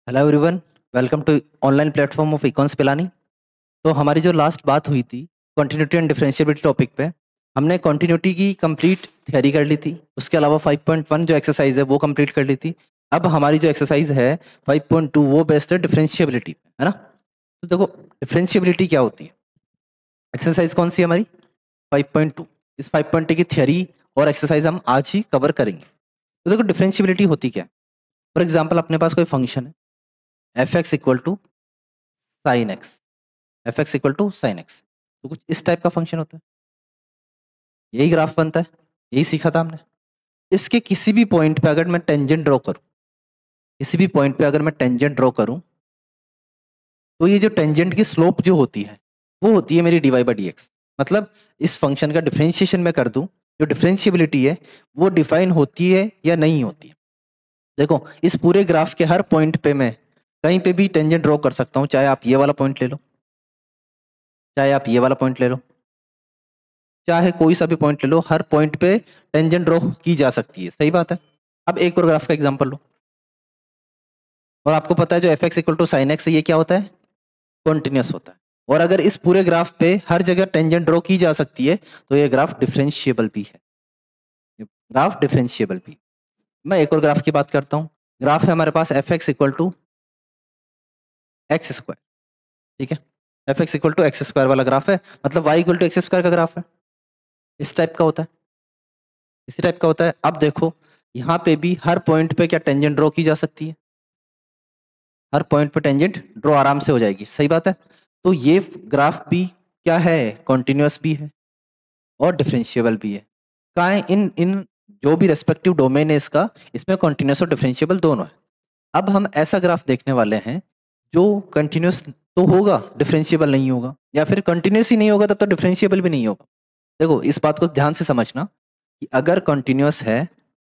Hello everyone, welcome to online platform of econs Pilani. तो हमारी जो लास्ट बात हुई थी कंटिन्यूटी एंड डिफरेंशिएबिलिटी टॉपिक पे, हमने कंटिन्यूटी की कंप्लीट थ्योरी कर ली थी। उसके अलावा 5.1 जो एक्सरसाइज है वो कंप्लीट कर ली थी। अब हमारी जो एक्सरसाइज है 5.2 वो बेस्ड है डिफरेंशिएबिलिटी पे, है ना। तो देखो डिफरेंशिएबिलिटी क्या होती है। एक्सरसाइज कौन सी है हमारी 5.2। इस 5.2 की थ्योरी और एक्सरसाइज हम आज ही कवर करेंगे। तो देखो डिफरेंशिएबिलिटी होती क्या है। फॉर एग्जाम्पल अपने पास कोई फंक्शन है F x equal to sine X, F x equal to sine x. तो कुछ इस टाइप का फंक्शन होता है, यही ग्राफ बनता है, यही सीखा था हमने। इसके किसी भी पॉइंट पे अगर मैं टेंजेंट ड्रॉ करूं, किसी भी पॉइंट पे अगर मैं टेंजेंट ड्रॉ करूं, तो ये जो टेंजेंट की स्लोप जो होती है वो होती है मेरी D Y by D X. मतलब इस फंक्शन का डिफरेंशिएशन मैं कर दूं, जो डिफरेंशिएबिलिटी है वो डिफाइन होती है या नहीं होती है। देखो इस पूरे ग्राफ के हर पॉइंट पे मैं कहीं पे भी टेंजेंट ड्रॉ कर सकता हूं, चाहे आप ये वाला पॉइंट ले लो, चाहे आप ये वाला पॉइंट ले लो, चाहे कोई सा भी पॉइंट ले लो, हर पॉइंट पे टेंजेंट ड्रॉ की जा सकती है। सही बात है। अब एक और ग्राफ का एग्जांपल लो, और आपको पता है जो F x equal to sine X है ये क्या होता है, कॉन्टिन्यूस होता है। और अगर इस पूरे ग्राफ पे हर जगह टेंजेंट ड्रॉ की जा सकती है तो ये ग्राफ डिफरेंशिएबल भी है, ये ग्राफ डिफरेंशिएबल भी। मैं एक और ग्राफ की बात करता हूँ। ग्राफ है हमारे पास F x equal to X square, ठीक है। F x equal to X square वाला ग्राफ है, मतलब Y equal to X square का ग्राफ है। इस टाइप का होता है, इसी टाइप का होता है। अब देखो यहाँ पे भी हर पॉइंट पे क्या टेंजेंट ड्रॉ की जा सकती है, हर पॉइंट पे टेंजेंट ड्रॉ आराम से हो जाएगी। सही बात है। तो ये ग्राफ भी क्या है, कॉन्टिन्यूस भी है और डिफरेंशिएबल भी है। कहाँ है, इन इन जो भी रेस्पेक्टिव डोमेन है इसका, इसमें कॉन्टिन्यूस और डिफरेंशिएबल दोनों है। अब हम ऐसा ग्राफ देखने वाले हैं जो कंटिन्यूस तो होगा, डिफरेंशिएबल नहीं होगा, या फिर कंटिन्यूस ही नहीं होगा तब तो डिफरेंशिएबल भी नहीं होगा। देखो इस बात को ध्यान से समझना कि अगर कंटिन्यूस है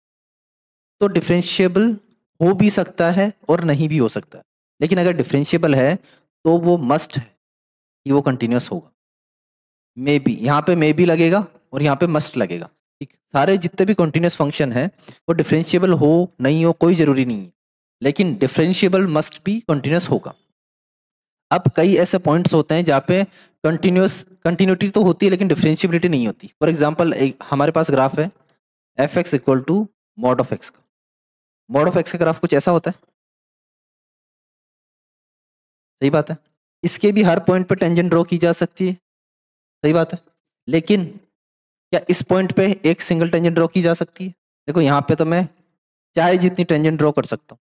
तो डिफरेंशिएबल हो भी सकता है और नहीं भी हो सकता है, लेकिन अगर डिफरेंशिएबल है तो वो मस्ट है कि वो कंटिन्यूस होगा। मे बी यहाँ पे मे बी लगेगा और यहाँ पे मस्ट लगेगा। ठीक, सारे जितने भी कंटिन्यूस फंक्शन है वो डिफरेंशिएबल हो नहीं हो कोई जरूरी नहीं है, लेकिन डिफरेंशिएबल मस्ट भी कंटिन्यूस होगा। अब कई ऐसे पॉइंट्स होते हैं जहाँ पे कंटिन्यूटी तो होती है लेकिन डिफरेंशिएबिलिटी नहीं होती। फॉर एग्जाम्पल हमारे पास ग्राफ है F x equal to mod of X का। मॉड ऑफ एक्स का ग्राफ कुछ ऐसा होता है। सही बात है। इसके भी हर पॉइंट पे टेंजेंट ड्रॉ की जा सकती है। सही बात है। लेकिन क्या इस पॉइंट पे एक सिंगल टेंजेंट ड्रॉ की जा सकती है। देखो यहाँ पे तो मैं चाहे जितनी टेंजेंट ड्रॉ कर सकता हूँ,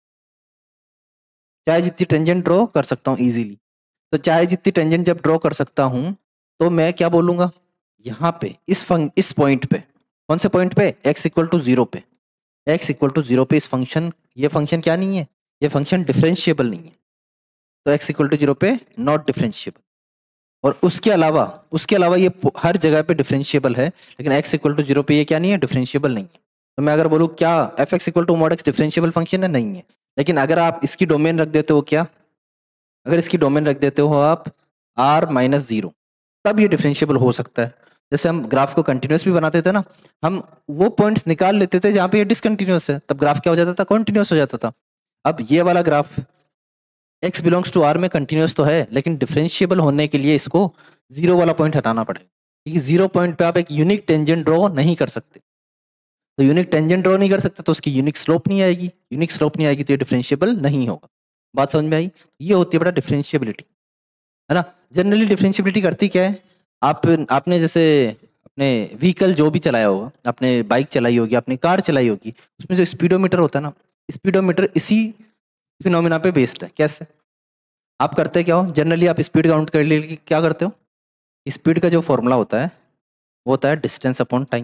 चाहे जितनी टेंजेंट ड्रॉ कर सकता हूँ इजीली। तो चाहे जितनी टेंजेंट जब ड्रॉ कर सकता हूँ तो मैं क्या बोलूंगा, यहाँ पे इस पॉइंट पे, कौन से पॉइंट पे, एक्स इक्वल टू जीरो पे, एक्स इक्वल टू जीरो पे इस फंक्शन, ये फंक्शन क्या नहीं है, ये फंक्शन डिफरेंशिएबल नहीं है। तो एक्स इक्वल टू जीरो पे नॉट डिफरेंशिएबल। और उसके अलावा ये हर जगह पे डिफरेंशिएबल है, लेकिन एक्स इक्वल टू जीरो पे ये क्या नहीं है, डिफरेंशिएबल नहीं है। तो मैं अगर बोलूँ क्या F x equal to mod X differentiable function है, नहीं है। लेकिन अगर आप इसकी डोमेन रख देते हो, क्या अगर इसकी डोमेन रख देते हो आप आर माइनस जीरो, तब ये डिफरेंशिएबल हो सकता है। जैसे हम ग्राफ को कंटिन्यूस भी बनाते थे ना, हम वो पॉइंट्स निकाल लेते थे जहां पे ये डिसकंटिन्यूस है, तब ग्राफ क्या हो जाता था, कंटिन्यूस हो जाता था। अब ये वाला graph x belongs to r में कंटिन्यूस तो है, लेकिन डिफरेंशिएबल होने के लिए इसको जीरो वाला पॉइंट हटाना पड़ेगा, क्योंकि जीरो पॉइंट पे आप एक यूनिक टेंजेंट ड्रॉ नहीं कर सकते। तो यूनिक टेंजेंट ड्रॉ नहीं कर सकते तो उसकी यूनिक स्लोप नहीं आएगी, यूनिक स्लोप नहीं आएगी तो ये डिफरेंशिएबल नहीं होगा। बात समझ में आई। ये होती है बेटा डिफरेंशिएबिलिटी, है ना। जनरली डिफरेंशिएबिलिटी करती क्या है, आपने जैसे अपने व्हीकल जो भी चलाया होगा, आपने बाइक चलाई होगी, आपने कार चलाई होगी, उसमें जो स्पीडोमीटर होता है ना, स्पीडोमीटर इसी फिनोमिना पे बेस्ड है। कैसे आप करते क्या हो, जनरली आप स्पीड काउंट कर लिए क्या करते हो, स्पीड का जो फॉर्मूला होता है वो होता है distance upon time,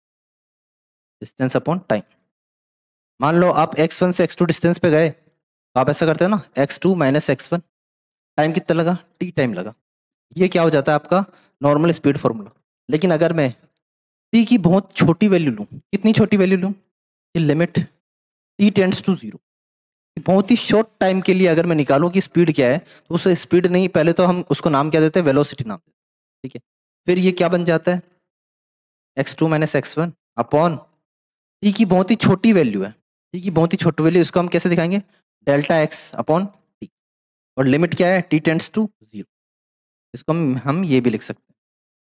distance upon time. मान लो आप x1 से x2 डिस्टेंस पे गए, तो आप ऐसा करते हो ना, x2 माइनस x1, टाइम कितना लगा, t टाइम लगा। ये क्या हो जाता है आपका नॉर्मल स्पीड फॉर्मूला। लेकिन अगर मैं t की बहुत छोटी वैल्यू लूं, कितनी छोटी वैल्यू लूं, कि limit t tends to zero, बहुत ही शॉर्ट टाइम के लिए अगर मैं निकालूं कि स्पीड क्या है, तो उस स्पीड नहीं, पहले तो हम उसको नाम क्या देते हैं, वेलोसिटी नाम देते हैं, ठीक है। फिर ये क्या बन जाता है, x2 minus x1 upon T की बहुत ही छोटी वैल्यू है, टी की बहुत ही छोटी वैल्यू, इसको हम कैसे दिखाएंगे, डेल्टा एक्स अपॉन टी, और लिमिट क्या है, टी टेंड्स टू 0। इसको हम ये भी लिख सकते हैं।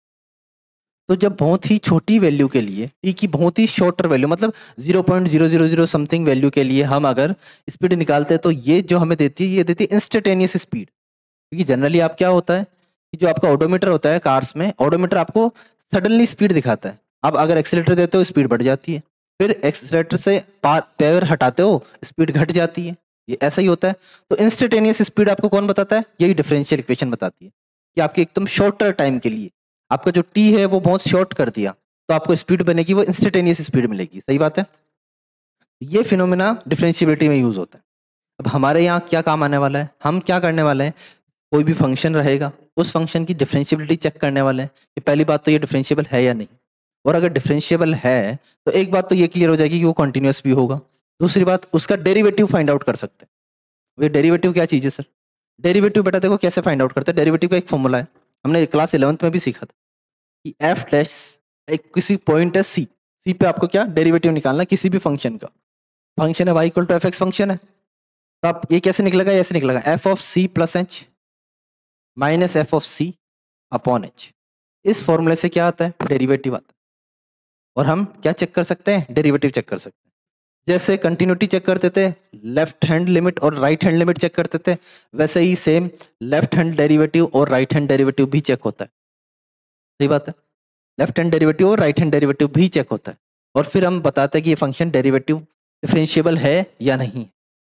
तो जब बहुत ही छोटी वैल्यू के लिए टी की बहुत ही शॉर्टर वैल्यू, मतलब 0.000 समथिंग वैल्यू के लिए हम अगर स्पीड निकालते हैं, तो ये जो हमें देती है, ये देती है इंस्टेंटेनियस स्पीड। क्योंकि जनरली आप क्या होता है कि जो आपका ऑडोमीटर होता है कार्स में, ऑडोमीटर आपको सडनली स्पीड दिखाता है। आप अगर एक्सीलेटर देते हो स्पीड बढ़ जाती है, फिर एक्सीलेटर से पैर हटाते हो स्पीड घट जाती है, ये ऐसा ही होता है। तो इंस्टेंटेनियस स्पीड आपको कौन बताता है, यही डिफरेंशियल इक्वेशन बताती है कि आपके एकदम शॉर्टर टाइम के लिए आपका जो टी है वो बहुत शॉर्ट कर दिया, तो आपको स्पीड बनेगी वो इंस्टेंटेनियस स्पीड मिलेगी। सही बात है। ये फिनोमेना डिफरेंशिएबिलिटी में यूज होता है। अब हमारे यहाँ क्या काम आने वाला है, हम क्या करने वाले हैं, कोई भी फंक्शन रहेगा उस फंक्शन की डिफरेंशिएबिलिटी चेक करने वाले हैं कि पहली बात तो ये डिफरेंशिएबल है या नहीं, और अगर डिफरेंशिएबल है तो एक बात तो ये क्लियर हो जाएगी कि वो कॉन्टिन्यूअस भी होगा। दूसरी बात, उसका डेरिवेटिव फाइंड आउट कर सकते हैं। ये डेरिवेटिव क्या चीज है सर, डेरिवेटिव बेटा देखो कैसे फाइंड आउट करते हैं। डेरिवेटिव का एक फॉर्मूला है, हमने क्लास 11th में भी सीखा था कि एफ डैश एक किसी पॉइंट है सी, सी पे आपको क्या डेरिवेटिव निकालना है किसी भी फंक्शन का। फंक्शन है y equal to F X function है, तो आप ये कैसे निकलेगा, ऐसे निकलेगा F of C plus H minus F of C upon H. इस फॉर्मूले से क्या आता है, डेरिवेटिव आता है। और हम क्या चेक कर सकते हैं, डेरिवेटिव चेक कर सकते हैं। जैसे कंटिन्यूटी चेक करते थे, लेफ्ट हैंड लिमिट और राइट हैंड लिमिट चेक करते थे, वैसे ही सेम लेफ्ट हैंड डेरिवेटिव और राइट हैंड डेरिवेटिव भी चेक होता है। सही बात है, लेफ्ट हैंड डेरिवेटिव और राइट हैंड डेरिवेटिव भी चेक होता है, और फिर हम बताते हैं कि ये फंक्शन डेरिवेटिव डिफरेंशिएबल है या नहीं।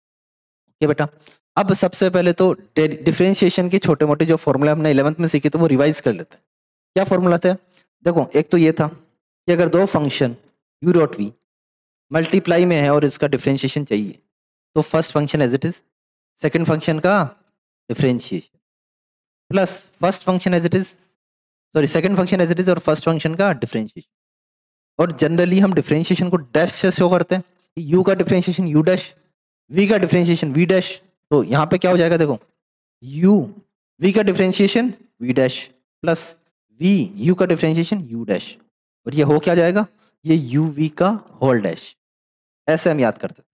ओके बेटा, अब सबसे पहले तो डिफरेंशिएशन के छोटे मोटे जो फॉर्मूला हमने 11th में सीखे थे वो रिवाइज कर लेते हैं। क्या फॉर्मूला था, देखो एक तो ये था कि अगर दो function u dot V multiply में है और इसका डिफरेंशिएशन चाहिए, तो first function as it is, second function का differentiation plus first function as it is, sorry second function as it is और फर्स्ट फंक्शन का डिफरेंशिएशन। और जनरली हम डिफरेंशिएशन को डैश से शो करते हैं, u का डिफरेंशिएशन u डैश, v का डिफरेंशिएशन v डैश। तो यहाँ पे क्या हो जाएगा देखो, u v का differentiation v dash plus v u का डिफरेंशिएशन u डैश, और ये हो क्या जाएगा, ये u v का होल डैश। ऐसे हम याद करते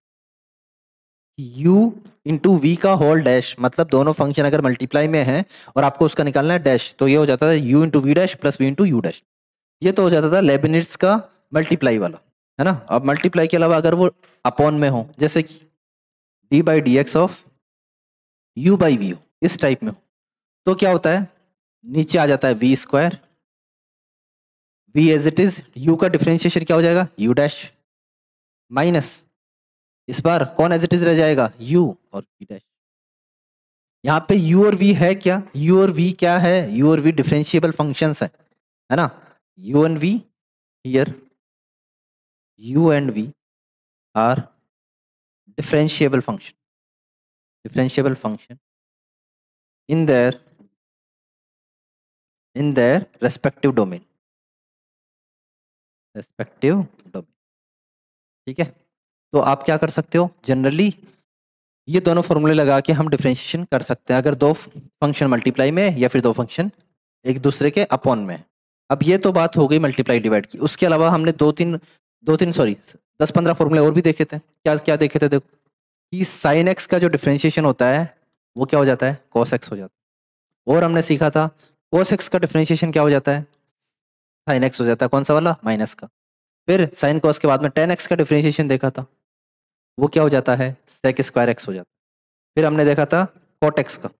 हैं u इंटू वी का होल डैश, मतलब दोनों फंक्शन अगर मल्टीप्लाई में है और आपको उसका निकालना है डैश, तो ये हो जाता है u into we dash plus v into U dash. ये तो हो जाता था लेबनिट्स का मल्टीप्लाई वाला, है ना। अब मल्टीप्लाई के अलावा अगर वो अपॉन में हो, जैसे कि D by D x of U by V, इस टाइप में हो, तो क्या होता है, नीचे आ जाता है V square, V as it is, U का डिफरेंशिएशन क्या हो जाएगा यू डैश, माइनस इस बार कौन एज इट इज रह जाएगा यू और वी डैश। यहाँ पे u और v है क्या, u और v क्या है, u और v डिफरेंशिएबल फंक्शंस है ना। u and v here, u and v are differentiable function in their respective domain, ठीक है। तो आप क्या कर सकते हो, जनरली ये दोनों फॉर्मूले लगा के हम डिफरेंशिएशन कर सकते हैं अगर दो फंक्शन मल्टीप्लाई में या फिर दो फंक्शन एक दूसरे के अपॉन में। अब ये तो बात हो गई मल्टीप्लाई डिवाइड की, उसके अलावा हमने दो तीन सॉरी 10-15 फॉर्मूले और भी देखे थे। क्या क्या देखे थे, देखो कि साइन एक्स का जो डिफरेंशिएशन होता है वो क्या हो जाता है, कॉस एक्स हो जाता है। और हमने सीखा था कॉस एक्स का डिफरेंशिएशन क्या हो जाता है, साइन एक्स हो जाता है, कौन सा वाला, माइनस का। फिर साइन कॉस के बाद में टेन एक्स का डिफरेंशिएशन देखा था, वो क्या हो जाता है, सेक स्क्वायर एक्स हो जाता है। फिर हमने देखा था कॉट एक्स का,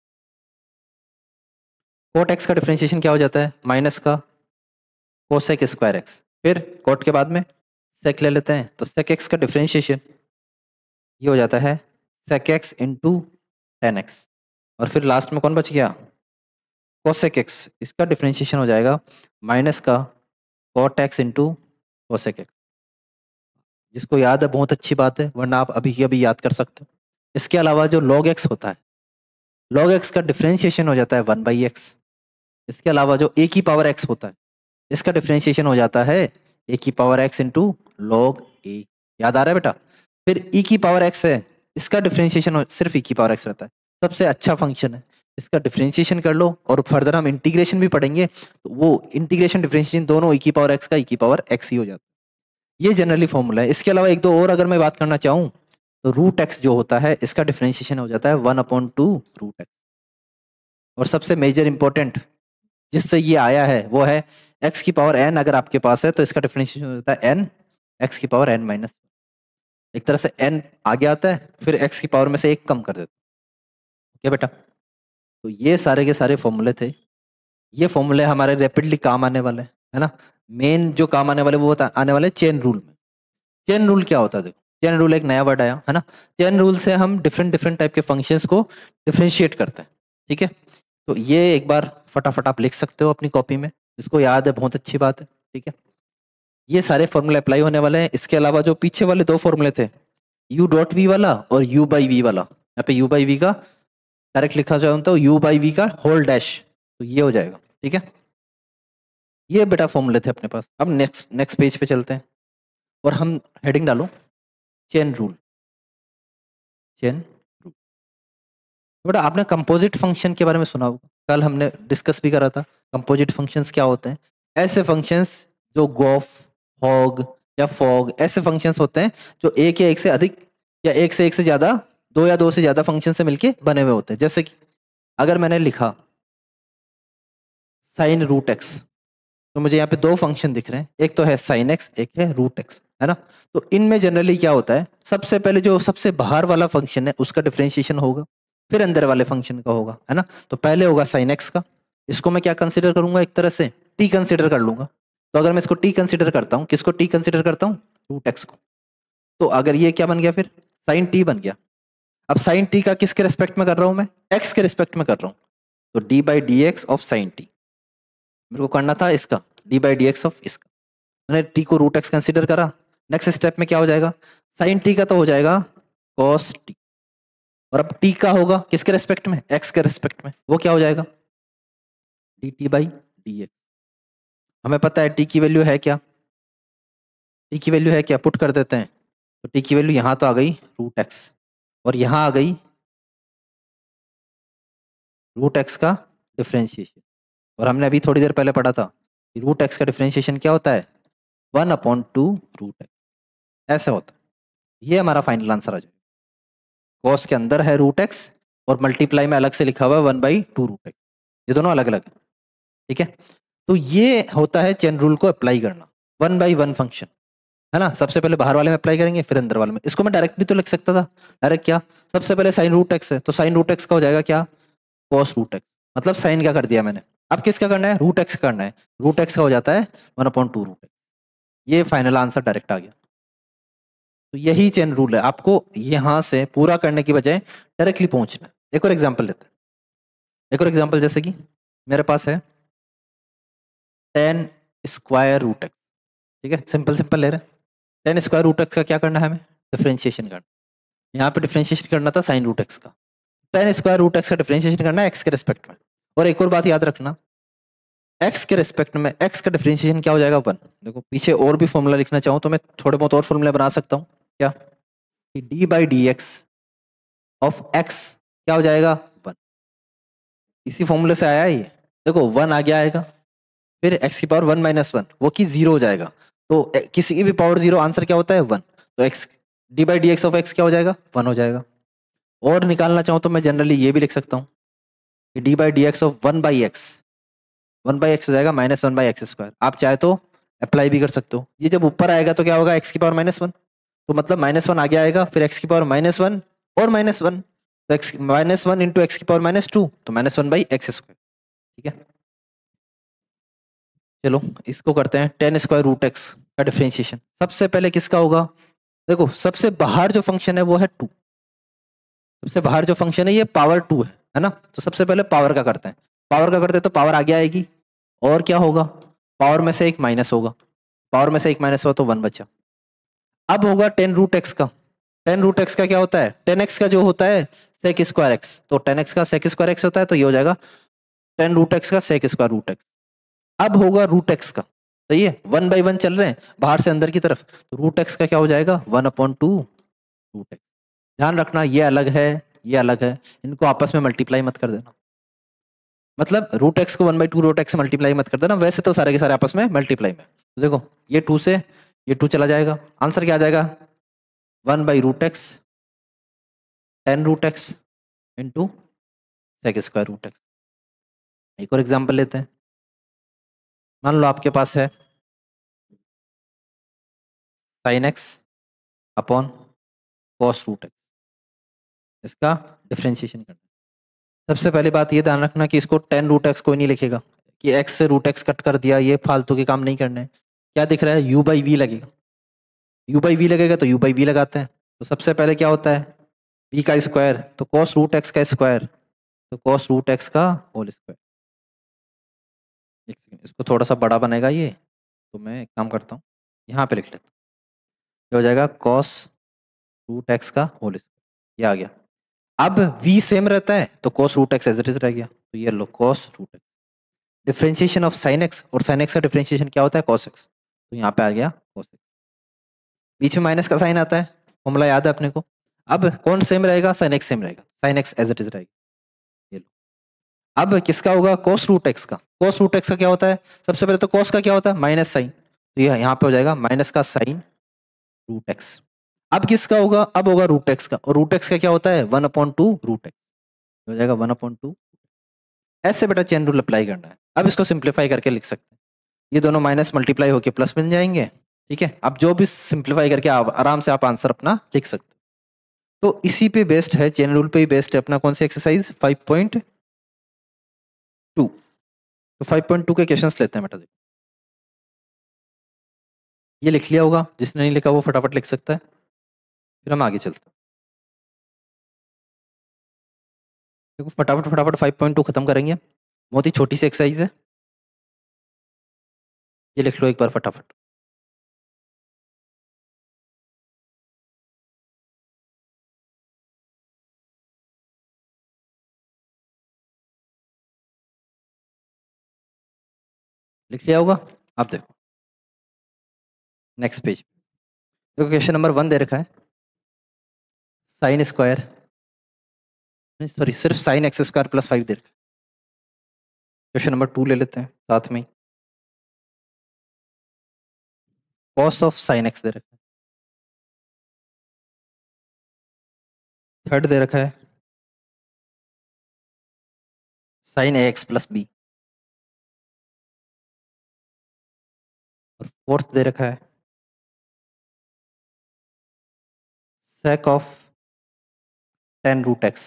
कोट एक्स का डिफरेंशिएशन क्या हो जाता है, माइनस का कोसेक स्क्वायर एक्स। फिर कोट के बाद में सेक ले लेते हैं, तो सेक एक्स का डिफरेंशिएशन ये हो जाता है sec X into tan X. और फिर लास्ट में कौन बच गया, कोसेक एक्स, इसका डिफरेंशिएशन हो जाएगा माइनस का cot X into cosec X. जिसको याद है बहुत अच्छी बात है, वरना आप अभी की अभी याद कर सकते हो। इसके अलावा जो लॉग एक्स होता है, लॉग एक्स का डिफरेंशिएशन हो जाता है 1/x। इसके अलावा जो ए की पावर एक्स होता है, इसका डिफरेंशिएशन हो जाता है ए की power X into log A. याद आ रहा है बेटा। फिर ई की पावर एक्स है, इसका डिफरेंशिएशन सिर्फ ई की पावर एक्स रहता है, सबसे अच्छा फंक्शन है, इसका डिफरेंशिएशन कर लो। और फर्दर हम इंटीग्रेशन भी पढ़ेंगे, तो वो इंटीग्रेशन डिफरेंशिएशन दोनों ई की पावर एक्स का ई की पावर एक्स ही हो जाता है। ये जनरली फॉर्मूला है। इसके अलावा एक दो और अगर मैं बात करना चाहूँ, तो रूट एक्स जो होता है इसका डिफरेंशिएशन हो जाता है 1/2 रूट एक्स। और सबसे मेजर इंपॉर्टेंट जिससे ये आया है वो है एक्स की पावर एन अगर आपके पास है तो इसका डिफरेंशिएशन हो जाता है एन एक्स की पावर एन माइनस। एक तरह से एन आगे आता है फिर एक्स की पावर में से एक कम कर देते हैं। क्या बेटा? तो ये सारे के सारे फॉर्मूले थे। ये फॉर्मूले हमारे रैपिडली काम आने वाले हैं, है ना। मेन जो काम आने वाले वो आने वाले चेन रूल में। चेन रूल क्या होता है? देखो, चेन रूल एक नया वर्ड आया है ना। चेन रूल से हम डिफरेंट डिफरेंट टाइप के फंक्शंस को डिफरेंशिएट करते हैं। ठीक है, तो ये एक बार फटाफट आप लिख सकते हो अपनी कॉपी में, जिसको याद है बहुत अच्छी बात है। ठीक है, ये सारे फॉर्मूले अप्लाई होने वाले हैं। इसके अलावा जो पीछे वाले दो फॉर्मूले थे, u डॉट वी वाला और u बाई वी वाला, यहाँ पे u बाई वी का डायरेक्ट लिखा जाए तो u बाई वी का होल डैश, तो ये हो जाएगा। ठीक है, ये बेटा फॉर्मूले थे अपने पास। अब नेक्स्ट नेक्स्ट पेज पे चलते हैं और हम हेडिंग डालो चेन रूल। चेन रूल बेटा आपने कंपोजिट फंक्शन के बारे में सुना होगा, कल हमने डिस्कस भी करा था। कंपोजिट फंक्शंस क्या होते हैं? ऐसे फंक्शंस जो गॉफ, हॉग या फॉग ऐसे फंक्शंस होते हैं जो एक या एक से अधिक या एक से ज्यादा, दो या दो से ज्यादा फंक्शन से मिलके बने हुए होते हैं। जैसे कि अगर मैंने लिखा साइन रूट एक्स, तो मुझे यहाँ पे दो फंक्शन दिख रहे हैं, एक तो है साइन एक्स, एक है रूट एक्स, है ना। तो इनमें जनरली क्या होता है, सबसे पहले जो सबसे बाहर वाला फंक्शन है उसका डिफरेंशिएशन होगा, फिर अंदर वाले फंक्शन का होगा, है ना। तो पहले होगा साइन एक्स का, इसको मैं क्या कंसिडर करूंगा, एक तरह से टी कंसिडर कर लूंगा। तो अगर मैं इसको टी कंसिडर करता हूँ, किसको टी कंसिडर करता हूँ? रूट एक्स को। तो अगर ये क्या बन गया, फिर साइन टी बन गया। अब साइन टी का किसके रिस्पेक्ट में कर रहा हूं मैं? एक्स के रिस्पेक्ट में कर रहा हूं। तो D by D x of sine T मेरे को करना था इसका, D by D x of इसका। मैंने टी को रूट एक्स कंसिडर करा। नेक्स्ट स्टेप में क्या हो जाएगा? साइन टी का तो हो जाएगा कॉस टी, और अब टी का होगा किसके रेस्पेक्ट में? एक्स के रेस्पेक्ट में। वो क्या हो जाएगा? D T by D X. हमें पता है टी की वैल्यू है क्या? टी की वैल्यू है क्या? पुट कर देते हैं। तो टी की वैल्यू यहाँ तो आ गई रूट एक्स, और यहाँ आ गई रूट एक्स का डिफरेंशिएशन। और हमने अभी थोड़ी देर पहले पढ़ा था कि रूट एक्स का डिफरेंशिएशन क्या होता है? 1/2 रूट एक्स, ऐसे होता है। ये हमारा फाइनल आंसर आ जाएगा। कॉस के अंदर है रूट एक्स और मल्टीप्लाई में अलग से लिखा हुआ है 1/2 रूट एक्स, ये दोनों अलग अलग है। ठीक है, तो ये होता है चेन रूल को अप्लाई करना, 1/1 फंक्शन, है ना। सबसे पहले बाहर वाले में अप्लाई करेंगे फिर अंदर वाले में। इसको मैं डायरेक्ट भी तो लिख सकता था। डायरेक्ट क्या, सबसे पहले साइन रूट एक्स है तो साइन रूट एक्स का हो जाएगा क्या? Cos root X. मतलब साइन क्या कर दिया मैंने, अब किसका करना है? रूट एक्स करना है। रूट एक्स का हो जाता है 1/2 रूट एक्स। ये फाइनल आंसर डायरेक्ट आ गया। तो यही चेन रूल है, आपको यहां से पूरा करने की बजाय डायरेक्टली पहुंचना है। एक और एग्जांपल लेते हैं। एक और एग्जांपल, जैसे कि मेरे पास है 10 स्क्वायर रूट एक्स। ठीक है, सिंपल सिंपल ले रहे हैं। 10 स्क्वायर रूट एक्स का क्या करना है हमें? डिफरेंशिएशन करना। यहाँ पे डिफरेंशिएशन करना था साइन रूट एक्स का। 10 स्क्वायर रूट एक्स का डिफरेंशिएशन करना है एक्स के रिस्पेक्ट में। और एक और बात याद रखना, एक्स के रिस्पेक्ट में एक्स का डिफरेंशिएशन क्या हो जाएगा? 1। देखो पीछे और भी फॉर्मूला लिखना चाहूँ तो मैं थोड़े बहुत और फॉर्मूला बना सकता हूँ। क्या? D by D x of X क्या हो जाएगा? 1। इसी फॉर्मूले से आया है ये। देखो 1 आगे आएगा, फिर एक्स की पावर 1 - 1 वो की 0 हो जाएगा। तो किसी की भी पावर 0 आंसर क्या होता है? 1। तो X D by D x of X क्या हो जाएगा? 1 हो जाएगा। और निकालना चाहूँ तो मैं जनरली ये भी लिख सकता हूँ कि D by D x of 1/x, 1/x हो जाएगा -1/x²। आप चाहे तो अप्लाई भी कर सकते हो। ये जब ऊपर आएगा तो क्या होगा? एक्स की पावर -1, तो मतलब -1 आगे आएगा, फिर एक्स की पावर -1 और -1, तो एक्स -1 इंटू एक्स की पावर -2, तो -1/x²। ठीक है, चलो इसको करते हैं। 10 स्क्वायर रूट एक्स का डिफरेंशिएशन सबसे पहले किसका होगा? देखो सबसे बाहर जो फंक्शन है वो है 2। सबसे बाहर जो फंक्शन है ये पावर 2 है ना। तो सबसे पहले पावर का करते हैं। पावर का करते हैं तो पावर आगे आएगी, और क्या होगा? पावर में से एक माइनस होगा, पावर में से एक माइनस हुआ तो 1 बचा। अब होगा 10 रूट एक्स का। 10 रूट एक्स का क्या होता है? 10x का जो होता है सेक स्क्वायर एक्स, तो 10x का सेक स्क्वायर एक्स होता है, तो ये हो जाएगा 10 रूट एक्स का सेक स्क्वायर रूट एक्स। अब होगा रूट एक्स का, सही है, 1/1 चल रहे हैं बाहर से अंदर की तरफ, तो रूट एक्स का क्या हो जाएगा? 1/2 रूट एक्स। ध्यान रखना ये अलग है, ये अलग है, इनको आपस में मल्टीप्लाई मत कर देना। मतलब रूट एक्स को 1/2 रूट एक्स से मल्टीप्लाई मत कर देना, वैसे तो सारे के सारे आपस में मल्टीप्लाई में। तो देखो ये 2 से ये 2 चला जाएगा, आंसर क्या आ जाएगा? 1/√x ten root X into sec square root X. एक और एग्जाम्पल लेते हैं। मान लो आपके पास है sine X upon cos root X, इसका डिफरेंशिएशन करना है। सबसे पहली बात ये ध्यान रखना कि इसको टेन रूट एक्स कोई नहीं लिखेगा कि एक्स से रूट एक्स कट कर दिया, ये फालतू के काम नहीं करने हैं। क्या दिख रहा है, यू बाई वी लगेगा, यू बाई वी लगेगा तो यू बाई वी लगाते हैं। तो सबसे पहले क्या होता है, वी का स्क्वायर तो कॉस रूट एक्स का स्क्वायर, तो कॉस रूट एक्स का होल स्क्वायर। एक सेकंड, इसको थोड़ा सा बड़ा बनेगा ये, तो मैं एक काम करता हूँ, यहाँ पे लिख लेता हूँ। ये हो जाएगा कॉस रूट एक्स का होल स्क्वायर, ये आ गया। अब v सेम रहता है तो cos root X as it is रह गया, तो ये लो cos root X. Differentiation of sin x, और sin x का डिफरेंशिएशन क्या होता है, cos x, तो यहाँ पे आ गया cos x। बीच में माइनस का साइन आता है, फॉर्मूला याद है अपने को। अब कौन सेम रहेगा, sin x सेम रहेगा, sin x as it is रहेगा, ये लो। अब किसका होगा, cos रूट एक्स का। cos रूट एक्स का क्या होता है, सबसे पहले तो cos का क्या होता है, माइनस साइन, तो ये यहाँ पे हो जाएगा माइनस का साइन रूट एक्स। अब किसका होगा, अब होगा रूट एक्स का, और रूट एक्स का क्या होता है, 1/2 रूट एक्स, हो जाएगा 1/2। ऐसे बेटा चेन रूल अप्लाई करना है। अब इसको सिंप्लीफाई करके लिख सकते हैं, ये दोनों माइनस मल्टीप्लाई होके प्लस बन जाएंगे। ठीक है, अब जो भी सिंप्लीफाई करके आराम से आप आंसर अपना लिख सकते हो। तो इसी पे बेस्ड है, चेन रूल पे ही बेस्ड है अपना कौन सी एक्सरसाइज 5.2। तो 5.2 के क्वेश्चंस लेते हैं बेटा। देखो ये लिख लिया होगा, जिसने नहीं लिखा वो फटाफट लिख सकता है, फिर हम आगे चलते हैं। देखो फटाफट फटाफट 5.2 खत्म करेंगे, बहुत ही छोटी सी एक्सरसाइज है, ये लिख लो एक बार फटाफट। लिख लिया होगा, आप देखो नेक्स्ट पेज। देखो क्वेश्चन नंबर 1 दे रखा है, साइन स्क्वायर, सॉरी सिर्फ साइन एक्स स्क्वायर प्लस 5 दे रखा है। क्वेश्चन नंबर 2 ले लेते हैं साथ में, कॉस ऑफ साइन एक्स दे रखा है। थर्ड दे रखा है sine a x plus b, और फोर्थ दे रखा है सेक ऑफ 10 रूट एक्स।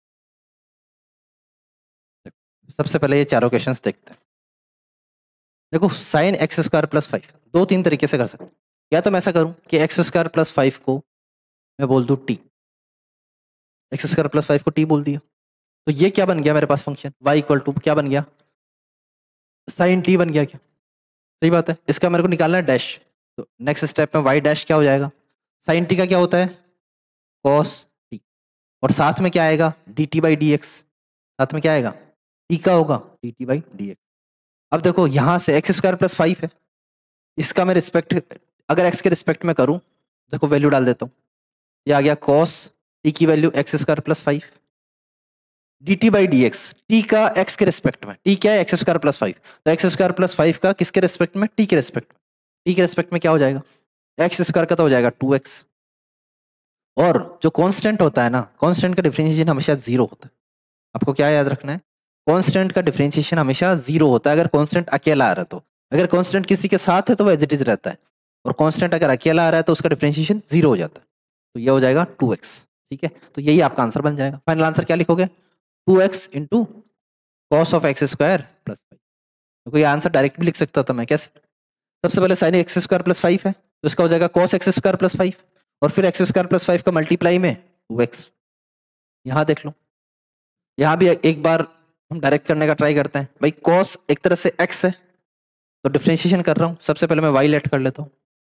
सबसे पहले ये चारों क्वेश्चंस देखते हैं। देखो साइन एक्स स्क्वायर प्लस 5 दो तीन तरीके से कर सकते हैं। या तो मैं ऐसा करूं कि एक्स स्क्वायर प्लस 5 को मैं बोल दूं टी, एक्स स्क्वायर प्लस 5 को टी बोल दिया, तो ये क्या बन गया मेरे पास फंक्शन y इक्वल टू क्या बन गया, साइन टी बन गया क्या, सही बात है। इसका मेरे को निकालना है डैश, तो नेक्स्ट स्टेप में y डैश क्या हो जाएगा, साइन टी का क्या होता है कॉस टी, और साथ में क्या आएगा d T by D x, साथ में क्या आएगा टी का होगा d T by D x. अब देखो यहां से एक्स स्क्वायर प्लस 5 है, इसका मैं रिस्पेक्ट अगर एक्स के रिस्पेक्ट में करूं, देखो वैल्यू डाल देता हूं, ये आ गया कॉस टी की value x square plus 5 d T by D x, t का एक्स के रिस्पेक्ट में, टी क्या है एक्स स्क्वायर प्लस 5, तो एक्स स्क्वायर प्लस 5 का किसके रिस्पेक्ट में, टी के रिस्पेक्ट में, टी के रिस्पेक्ट में क्या हो जाएगा, एक्स स्क्वायर का तो हो जाएगा 2x, और जो कांस्टेंट होता है ना, कांस्टेंट का डिफरेंशिएशन हमेशा जीरो होता है। आपको क्या याद रखना है, कांस्टेंट का डिफरेंशिएशन हमेशा जीरो होता है अगर कांस्टेंट अकेला आ रहा है तो, अगर कांस्टेंट किसी के साथ है तो वो एज इट इज रहता है, और कांस्टेंट अगर अकेला आ रहा है तो उसका डिफरेंशिएशन जीरो हो जाता है, तो ये हो जाएगा 2x। ठीक है, तो यही आपका आंसर बन जाएगा। फाइनल आंसर क्या लिखोगे, 2x into cos of x square plus 5। देखो ये आंसर डायरेक्ट भी लिख सकता था मैं, कैसे, सबसे पहले साइन एक्स स्क्वायर प्लस 5 है तो इसका हो जाएगा कॉस एक्स स्क्वायर प्लस 5, और फिर एक्स स्क्वायर प्लस 5 का मल्टीप्लाई में 2x। यहाँ देख लो, यहाँ भी एक बार हम डायरेक्ट करने का ट्राई करते हैं। भाई कॉस एक तरह से x है, तो डिफरेंशिएशन कर रहा हूँ, सबसे पहले मैं y लेट कर लेता हूँ।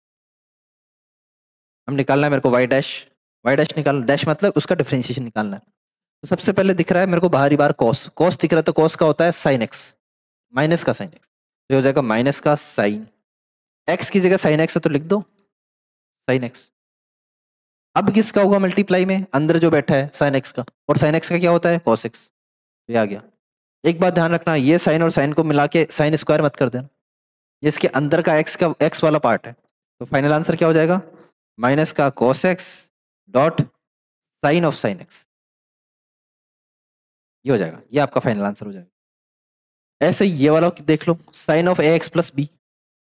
हम निकालना है मेरे को y डैश निकालना, डैश मतलब उसका डिफरेंशिएशन निकालना है। तो सबसे पहले दिख रहा है मेरे को बाहरी बार कॉस, कॉस दिख रहा है तो कॉस का होता है साइन एक्स, माइनस का साइन एक्स, तो हो जाएगा माइनस का साइन एक्स की जगह साइन एक्स है तो लिख दो साइन एक्स। अब किसका होगा मल्टीप्लाई में, अंदर जो बैठा है साइन एक्स का, और साइन एक्स का क्या होता है कॉस एक्स, तो ये आ गया। एक बात ध्यान रखना, ये साइन और साइन को मिला के साइन स्क्वायर मत कर देना, ये इसके अंदर का एक्स का एक्स वाला पार्ट है, तो फाइनल आंसर क्या हो जाएगा माइनस का cos x dot sine of sine x. ये हो जाएगा, ये आपका फाइनल आंसर हो जाएगा। ऐसे ही ये वाला देख लो, sine of a x plus b.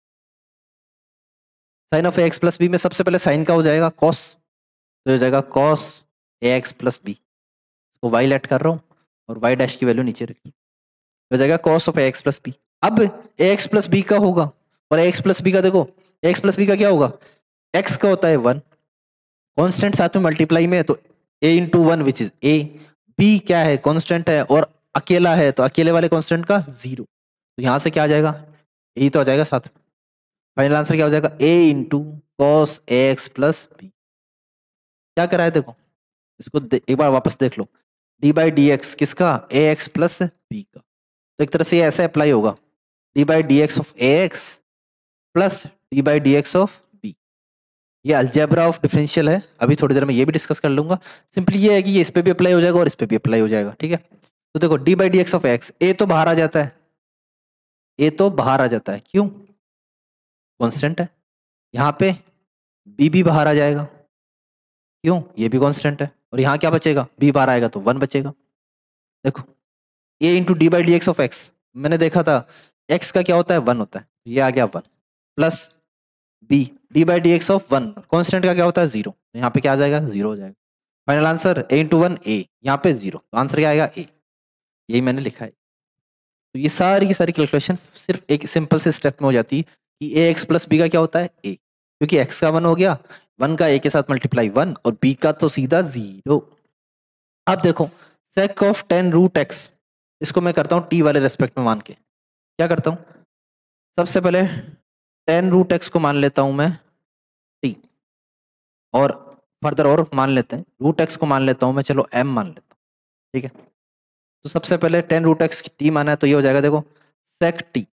Sine of a x plus b में सबसे पहले साइन का हो जाएगा कॉस, तो हो जाएगा cos a x plus b. तो वाई लेट कर रहा हूँ और वाई डैश की वैल्यू नीचे रखी, हो जाएगा cos of a x plus b. अब ए एक्स प्लस बी का होगा, और ए एक्स प्लस बी का देखो, ए एक्स प्लस बी का क्या होगा, एक्स का होता है 1, कांस्टेंट साथ में मल्टीप्लाई में है तो a into one which is a, b क्या है कांस्टेंट है और अकेला है तो अकेले वाले कांस्टेंट का 0, तो यहां से क्या आ जाएगा, यही तो आ जाएगा साथ में। फाइनल आंसर क्या हो जाएगा, a into cos a x plus b. क्या करा है देखो, इसको एक बार वापस देख लो, d बाई डी एक्स किसका, ए एक्स प्लस बी का, तो एक तरह से ये ऐसे अप्लाई होगा, d by D x of a x plus d by D x of b. ये अलजेब्रा ऑफ डिफरेंशियल है, अभी थोड़ी देर में ये भी डिस्कस कर लूंगा। सिंपली ये है कि ये इस पे भी अप्लाई हो जाएगा और इस पे भी अप्लाई हो जाएगा, ठीक है। तो देखो d by D x of x, a तो बाहर आ जाता है, ए तो बाहर आ जाता है, क्यों, कॉन्स्टेंट है। यहाँ पे बी भी बाहर आ जाएगा, क्यों, ये भी कॉन्स्टेंट है। और यहाँ क्या बचेगा, बी बाहर आएगा तो 1 बचेगा। देखो a into d by D x of x, मैंने देखा था एक्स का क्या होता है 1 होता है, ये आ गया 1 plus b d by D x of 1, constant का क्या होता है 0, यहाँ पे क्या आ जाएगा 0 हो जाएगा। Final answer a into one a, यहाँ पे 0, तो आंसर क्या आएगा ए, यही मैंने लिखा है। तो ये सारी की सारी कैलकुलेशन सिर्फ एक सिंपल से स्टेप में हो जाती है कि ए एक्स प्लस बी का क्या होता है ए, क्योंकि एक्स का 1 हो गया, 1 का ए के साथ मल्टीप्लाई 1 और बी का तो सीधा 0। अब देखो सेक ऑफ 10 रूट एक्स, इसको मैं करता हूँ टी वाले रेस्पेक्ट में मान के, क्या करता हूँ, सबसे पहले 10 रूट एक्स को मान लेता हूं मैं टी, और फर्दर और मान लेते हैं रूट एक्स को मान लेता हूं मैं, चलो एम मान लेता हूँ, ठीक है। तो सबसे पहले 10 रूट एक्स टी माना है तो ये हो जाएगा देखो sec t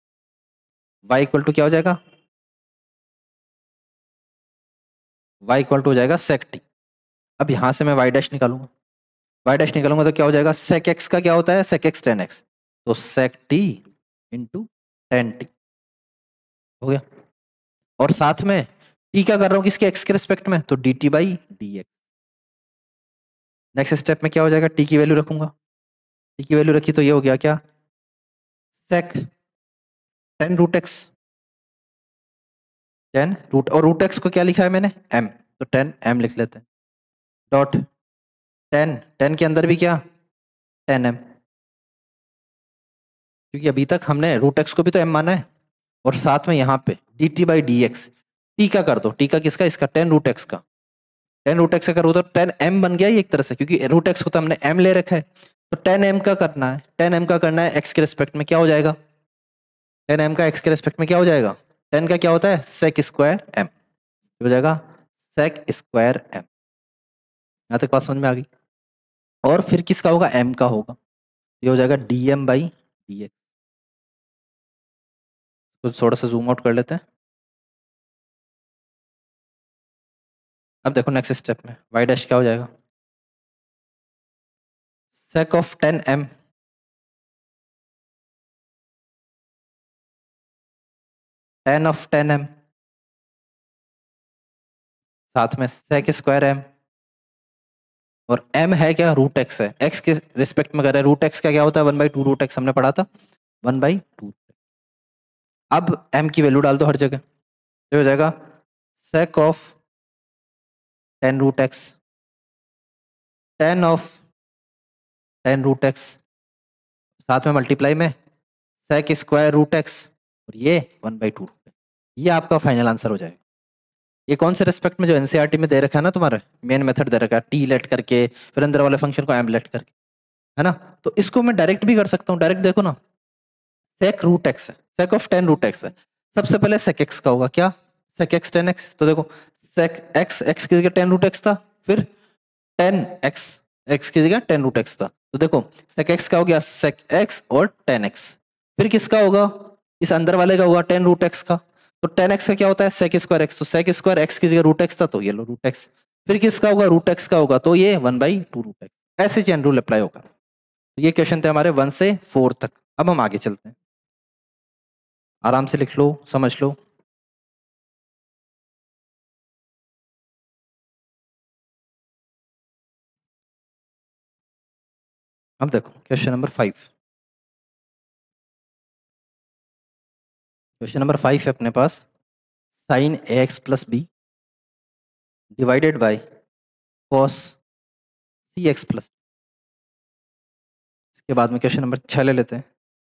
y equal to क्या हो जाएगा, वाई इक्वल टू हो जाएगा सेक टी। अब यहां से मैं वाई डैश निकालूंगा, वाई डैश निकालूंगा तो क्या हो जाएगा, सेक एक्स का क्या होता है, सेक एक्स 10x, तो सेक टी इंटू 10t हो गया। और साथ में टी क्या कर रहा हूँ किसके, एक्स के रिस्पेक्ट में, तो d T by D x. Next step में क्या हो जाएगा, टी की वैल्यू रखूंगा, टी की वैल्यू रखी तो ये हो गया क्या, सेक 10 रूट एक्स, 10 रूट, और रूट एक्स को क्या लिखा है मैंने एम, तो 10 एम लिख लेते हैं, डॉट 10 10 के अंदर भी क्या 10 एम, क्योंकि अभी तक हमने रूट एक्स को भी तो एम माना है, और साथ में यहाँ पे d T by D x, t का कर दो, टी का किसका, इसका 10 रूट एक्स का, 10 रूट एक्स का करो तो 10 एम बन गया ये एक तरह से, क्योंकि रूट एक्स को तो हमने एम ले रखा है, तो 10 एम का करना है, 10 एम का करना है एक्स के रिस्पेक्ट में, क्या हो जाएगा 10 एम का एक्स के रिस्पेक्ट में क्या हो जाएगा, 10 का क्या होता है सेक स्क्वायर एम, हो जाएगा सेक स्क्वायर एम। यहाँ तक बात समझ में आ गई। और फिर किसका होगा, एम का होगा, ये हो जाएगा d m by D x. तो थोड़ा सा जूम आउट कर लेते हैं। अब देखो नेक्स्ट स्टेप में वाई डैश क्या हो जाएगा, sec of 10 m, 10 of 10 m, साथ में सेक स्क्वायर एम, और एम है क्या, रूट एक्स है, एक्स के रिस्पेक्ट में कर रहे हैं, रूट एक्स का क्या होता है 1/2 रूट एक्स, हमने पढ़ा था 1/2। अब एम की वैल्यू डाल दो हर जगह, तो हो जाएगा sec of 10 root x, 10 of 10 root x, साथ में मल्टीप्लाई में सेक स्क्वायर रूट एक्स, और ये 1/2, ये आपका फाइनल आंसर हो जाएगा। ये कौन से रेस्पेक्ट में, जो एनसीईआरटी में दे रखा है ना तुम्हारे, मेन मेथड दे रखा है टी लेट करके, फिर अंदर वाले फंक्शन को एम लेट करके, है ना। तो इसको मैं डायरेक्ट भी कर सकता हूँ, डायरेक्ट देखो ना, सेक रूट एक्स है, सेक ऑफ 10 रूट एक्स है, सबसे पहले सेक एक्स का होगा क्या, सेक एक्स 10x, तो देखो सेक एक्स, एक्स की जगह 10 रूट एक्स था, फिर 10x, एक्स की जगह 10 रूट एक्स था, तो देखो सेक एक्स का हो गया सेक एक्स और 10x, फिर किसका होगा, इस अंदर वाले का होगा 10 रूट एक्स का, तो 10x का क्या होता है सेक स्क्वायर एक्स, तो सेक स्क्वायर एक्स की जगह रूट एक्स था तो ये लो रूट एक्स, फिर किसका होगा रूट एक्स का होगा तो ये 1/2 रूट एक्स, ऐसे चेन रूल अप्लाई होगा। तो ये क्वेश्चन थे हमारे 1 से 4 तक। अब हम आगे चलते हैं, आराम से लिख लो, समझ लो। अब देखो क्वेश्चन नंबर 5। क्वेश्चन नंबर 5 है अपने पास, sine a x plus b divided by cos c x plus. इसके बाद में क्वेश्चन नंबर 6 ले लेते हैं।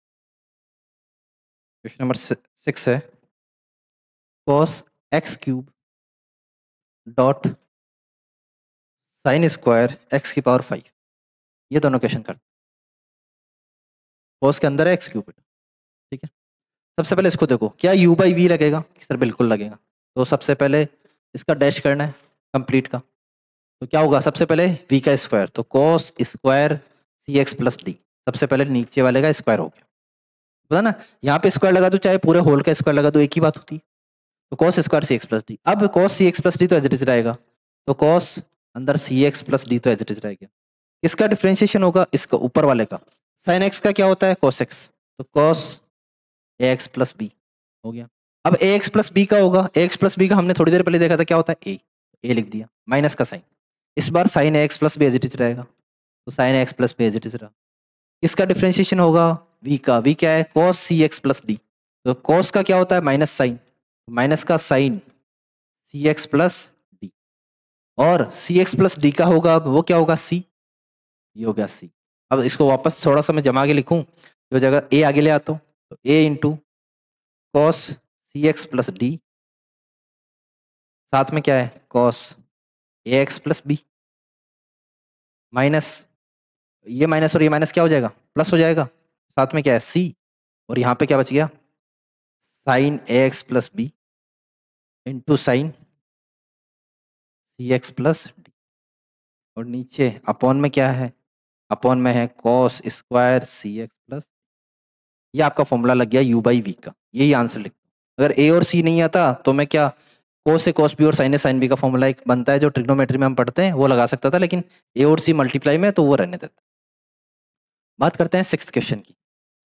क्वेश्चन नंबर 6 है, cos x cube dot sine square x की पावर 5। ये दोनों क्वेश्चन करते हैं। कॉस के अंदर है एक्स क्यूब, ठीक है। सबसे पहले इसको देखो, क्या u बाई वी लगेगा? सर बिल्कुल लगेगा। तो सबसे पहले इसका डैश करना है कंप्लीट का। तो क्या होगा? सबसे पहले v का स्क्वायर, तो cos square c x plus d. सबसे पहले नीचे वाले का स्क्वायर हो गया, पता ना। यहाँ पे स्क्वायर लगा दो, चाहे पूरे होल का स्क्वायर लगा दो, एक ही बात होती। तो cos square c x plus d. अब cos c x plus d तो एज इट इज रहेगा, तो cos अंदर सी एक्स प्लस डी तो एज इट इज रहेगा। इसका डिफ्रेंशिएशन होगा इसका ऊपर वाले का। साइन एक्स का क्या होता है? cos एक्स, तो cos a x plus b हो गया। अब ए एक्स प्लस बी का होगा, ए एक्स प्लस बी का हमने थोड़ी देर पहले देखा था, क्या होता है? ए लिख दिया, माइनस का साइन। इस बार sine a x plus b as it is रहेगा, तो sine x plus b as it is रहा। इसका डिफरेंशिएशन होगा v का, v क्या है? cos c x plus d. तो cos का क्या होता है? माइनस साइन, माइनस का sine c x plus d. और सी एक्स प्लस डी का होगा, अब वो क्या होगा? c, ये हो गया c। अब इसको वापस थोड़ा सा मैं जमा के लिखूं, जो जगह a आगे ले आता हूं, तो a into cos c x plus d, साथ में क्या है? Cos a x plus b, minus ये माइनस और ये माइनस क्या हो जाएगा? प्लस हो जाएगा। साथ में क्या है? सी, और यहाँ पे क्या बच गया? Sine a x plus b into sine c x plus d. और नीचे अपॉन में क्या है? अपॉन में है cos square c x plus. ये आपका फॉर्मूला लग गया u बाई वी का, यही आंसर लिख। अगर a और c नहीं आता तो मैं क्या, cos ए cos b और sin ए sin b का फॉर्मूला एक बनता है जो ट्रिग्नोमेट्री में हम पढ़ते हैं, वो लगा सकता था, लेकिन a और c मल्टीप्लाई में तो वो रहने देता। बात करते हैं 6th क्वेश्चन की।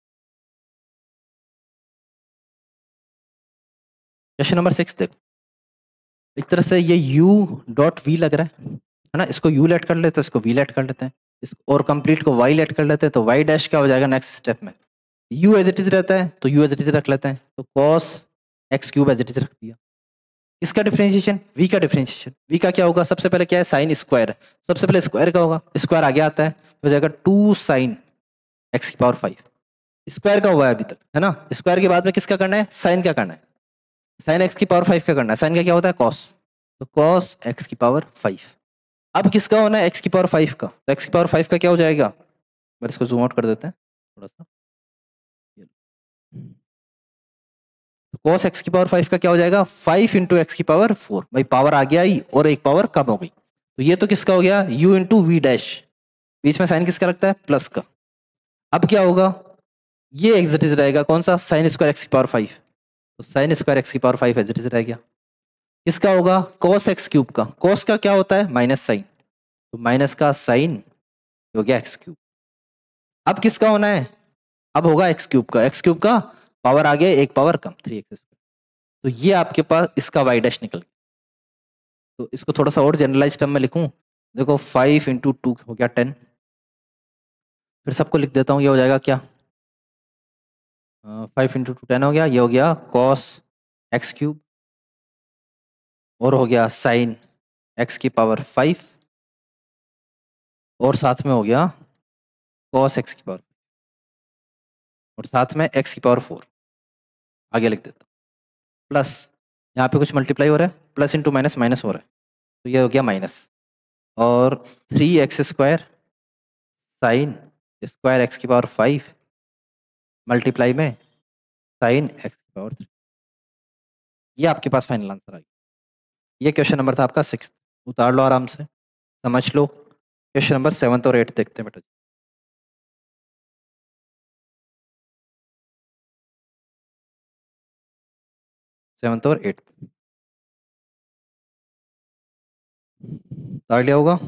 क्वेश्चन नंबर 6 देखो, एक तरह से ये u डॉट v लग रहा है ना। इसको u लेट कर लेते हैं, इसको v लेट कर लेते हैं, और कंप्लीट को y लेट कर लेते हैं, तो y डैश क्या हो जाएगा नेक्स्ट स्टेप में? u एज इट इज रहता है, तो u एज इट इज रख लेते हैं, तो cos x cube as it is रख दिया। इसका डिफरेंशिएशन, v का डिफरेंशिएशन, v का क्या होगा? सबसे पहले क्या है? साइन स्क्वायर है, सबसे पहले स्क्वायर का होगा, स्क्वायर आगे आता है तो हो जाएगा 2 साइन x की पावर 5। स्क्वायर का हुआ है अभी तक, है ना। स्क्वायर के बाद में किसका करना है? साइन का करना है। साइन x की पावर 5 का करना है। साइन का क्या होता है? cos, तो cos x की पावर 5। अब किसका होना है? x की पावर 5 का, तो x की पावर 5 का क्या हो जाएगा? बस इसको जूम आउट कर देते हैं थोड़ा सा। तो cos x की पावर 5 का क्या हो जाएगा? 5 इंटू एक्स की पावर 4। भाई पावर आगे आई और एक पावर कम हो गई, तो ये तो किसका हो गया? u इंटू वी डैश, बीच में साइन किसका लगता है? प्लस का। अब क्या होगा? ये एज इट इज रहेगा, कौन सा? साइन स्क्वायर एक्स की पावर 5, तो साइन स्क्वायर एक्स की पावर 5 एज इट इज रह गया। इसका होगा cos एक्स क्यूब का, cos का क्या होता है? माइनस साइन, तो माइनस का साइन हो गया एक्स क्यूब। अब किसका होना है? अब होगा एक्स क्यूब का, एक्स क्यूब का पावर आगे एक पावर कम, 3x। तो ये आपके पास इसका वाई डैश निकल गया। तो इसको थोड़ा सा और जनरलाइज टर्म में लिखूं, देखो 5 इंटू 2 हो गया 10। फिर सबको लिख देता हूँ, ये हो जाएगा क्या? 5 इंटू 2 10 हो गया, ये हो गया कॉस एक्स क्यूब, और हो गया साइन एक्स की पावर 5, और साथ में हो गया कॉस एक्स की पावर, और साथ में एक्स की पावर 4 आगे लिख देता हूँ, प्लस यहाँ पे कुछ मल्टीप्लाई हो रहा है, प्लस इंटू माइनस माइनस हो रहा है, तो ये हो गया माइनस, और 3x square sine square x की पावर 5 मल्टीप्लाई में साइन एक्स की पावर 3। ये आपके पास फाइनल आंसर आ गया। ये क्वेश्चन नंबर था आपका 6। उतार लो आराम से, समझ लो। क्वेश्चन नंबर 7 और 8 देखते हैं बेटा। 7 और 8 उतार लिया होगा।